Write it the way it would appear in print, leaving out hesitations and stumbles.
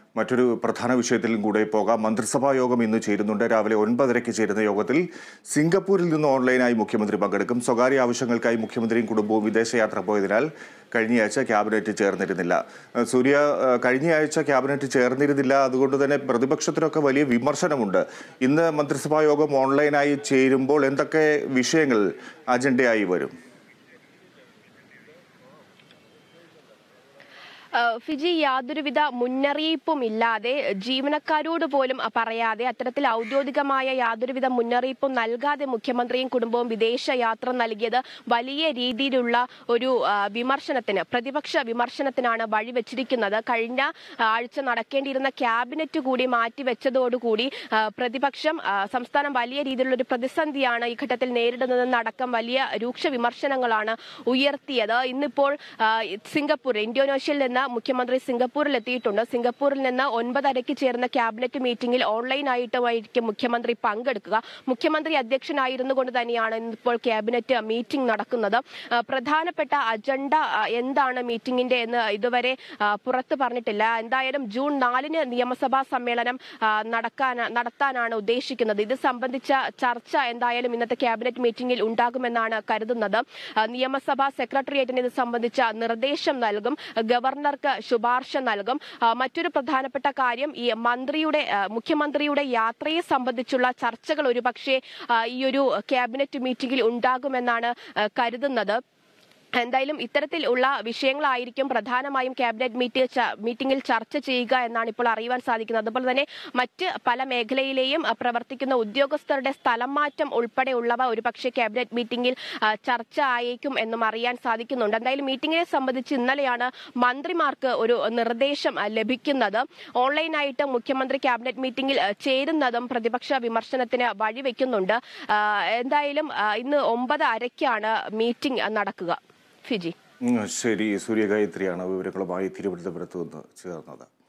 മറ്റൊരു പ്രധാന വിഷയത്തിലും കൂടെ പോകാം. മന്ത്രിസഭാ യോഗം ഇന്ന് ചേരുന്നുണ്ട്. രാവിലെ 9:30 ചേരുന്ന യോഗത്തിൽ സിംഗപ്പൂരിൽ നിന്ന് ഓൺലൈനായി മുഖ്യമന്ത്രി പങ്കെടുക്കും. സ്വകാര്യ ആവശ്യങ്ങൾക്കായി മുഖ്യമന്ത്രിയും കുടുംബവും വിദേശയാത്ര പോയതിനാൽ കഴിഞ്ഞയാഴ്ച ക്യാബിനറ്റ് ചേർന്നിരുന്നില്ല. സൂര്യ, കഴിഞ്ഞയാഴ്ച ക്യാബിനറ്റ് ചേർന്നിരുന്നില്ല, അതുകൊണ്ട് തന്നെ പ്രതിപക്ഷത്തിനൊക്കെ വലിയ വിമർശനമുണ്ട്. ഇന്ന് മന്ത്രിസഭാ യോഗം ഓൺലൈനായി ചേരുമ്പോൾ എന്തൊക്കെ വിഷയങ്ങൾ അജണ്ടയായി വരും? ഫിജി, യാതൊരുവിധ മുന്നറിയിപ്പും ഇല്ലാതെ, ജീവനക്കാരോട് പോലും പറയാതെ, അത്തരത്തിൽ ഔദ്യോഗികമായ യാതൊരുവിധ മുന്നറിയിപ്പും നൽകാതെ മുഖ്യമന്ത്രിയും കുടുംബവും വിദേശ യാത്ര നൽകിയത് വലിയ രീതിയിലുള്ള ഒരു പ്രതിപക്ഷ വിമർശനത്തിനാണ് വഴിവെച്ചിരിക്കുന്നത്. കഴിഞ്ഞ ആഴ്ച നടക്കേണ്ടിയിരുന്ന ക്യാബിനറ്റ് കൂടി മാറ്റിവെച്ചതോടുകൂടി സംസ്ഥാനം വലിയ രീതിയിലുള്ള ഒരു പ്രതിസന്ധിയാണ് ഈ ഘട്ടത്തിൽ നേരിടുന്നതെന്നടക്കം വലിയ രൂക്ഷ വിമർശനങ്ങളാണ് ഉയർത്തിയത്. ഇന്നിപ്പോൾ ഇന്തോനേഷ്യയിൽ നിന്ന് മുഖ്യമന്ത്രി സിംഗപ്പൂരിൽ എത്തിയിട്ടുണ്ട്. സിംഗപ്പൂരിൽ നിന്ന് 9:30 ചേർന്ന ക്യാബിനറ്റ് മീറ്റിംഗിൽ ഓൺലൈനായിട്ടുമായിരിക്കും മുഖ്യമന്ത്രി പങ്കെടുക്കുക. മുഖ്യമന്ത്രി അധ്യക്ഷനായിരുന്നു കൊണ്ട് തന്നെയാണ് ഇപ്പോൾ ക്യാബിനറ്റ് മീറ്റിംഗ് നടക്കുന്നത്. പ്രധാനപ്പെട്ട അജണ്ട എന്താണ് മീറ്റിംഗിന്റെ എന്ന് ഇതുവരെ പുറത്തു പറഞ്ഞിട്ടില്ല. എന്തായാലും ജൂൺ 4 നിയമസഭാ സമ്മേളനം നടത്താനാണ് ഉദ്ദേശിക്കുന്നത്. ഇത് സംബന്ധിച്ച ചർച്ച എന്തായാലും ഇന്നത്തെ ക്യാബിനറ്റ് മീറ്റിംഗിൽ ഉണ്ടാകുമെന്നാണ് കരുതുന്നത്. നിയമസഭാ സെക്രട്ടേറിയറ്റിന് ഇത് സംബന്ധിച്ച നിർദ്ദേശം നൽകും, ഗവർണർക്ക് ശുപാർശ നൽകും. മറ്റൊരു പ്രധാനപ്പെട്ട കാര്യം, ഈ മുഖ്യമന്ത്രിയുടെ യാത്രയെ സംബന്ധിച്ചുള്ള ചർച്ചകൾ ഒരുപക്ഷെ ഈ ഒരു ക്യാബിനറ്റ് മീറ്റിംഗിൽ ഉണ്ടാകുമെന്നാണ് കരുതുന്നത്. എന്തായാലും ഇത്തരത്തിലുള്ള വിഷയങ്ങളായിരിക്കും പ്രധാനമായും ക്യാബിനറ്റ് മീറ്റിംഗിൽ ചർച്ച ചെയ്യുക എന്നാണ് ഇപ്പോൾ അറിയുവാൻ സാധിക്കുന്നത്. അതുപോലെ തന്നെ മറ്റ് പല മേഖലയിലെയും പ്രവർത്തിക്കുന്ന ഉദ്യോഗസ്ഥരുടെ സ്ഥലം മാറ്റം ഉൾപ്പെടെയുള്ളവ ഒരുപക്ഷെ ക്യാബിനറ്റ് മീറ്റിംഗിൽ ചർച്ച ആയേക്കും എന്നും അറിയാൻ സാധിക്കുന്നുണ്ട്. എന്തായാലും മീറ്റിംഗിനെ സംബന്ധിച്ച് ഇന്നലെയാണ് മന്ത്രിമാർക്ക് ഒരു നിർദ്ദേശം ലഭിക്കുന്നത്. ഓൺലൈനായിട്ട് മുഖ്യമന്ത്രി ക്യാബിനറ്റ് മീറ്റിംഗിൽ ചേരുന്നതും പ്രതിപക്ഷ വിമർശനത്തിന് വഴിവെക്കുന്നുണ്ട്. എന്തായാലും ഇന്ന് 9:30 മീറ്റിംഗ് നടക്കുക. ഫിജി. ശരി, സൂര്യഗായത്രിയാണ് വിവരങ്ങളുമായി തിരുവനന്തപുരത്ത് നിന്ന് ചേർന്നത്.